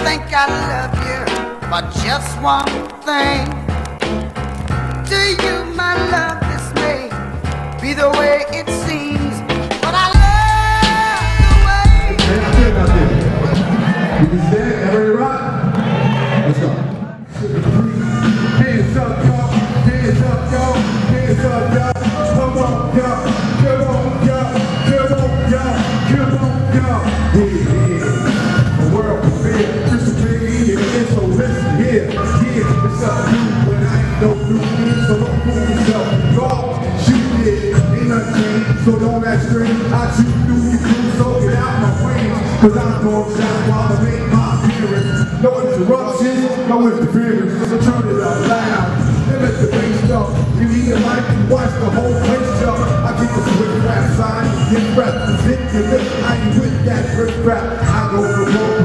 think I love you for just one thing. To you, my love, this may be the way it seems, but I love the way. Man, I feel about this. You can stand, everybody rock? Let's go. Hands up, y'all. Hands up, y'all. Hands up, y'all. Come on, y'all. Come on, y'all. Come on, y'all. Come on, y'all. Yeah. The world prepared. Crystal clear. And so listen here. Yeah, it's up to you. But I ain't no new kid, so don't fool yourself. Y'all, shoot it. Ain't nothing changed, so don't act strange. I shoot through your crew, so get out my range. Cause I'm gon' shine while I make my appearance. No interruptions, no interference. So turn it up loud. And let the bass jump. You eat it like you watch the whole place jump. I get the switch rap sign. Get rap, the zip, your lip. I ain't with that rip rap. I go for more.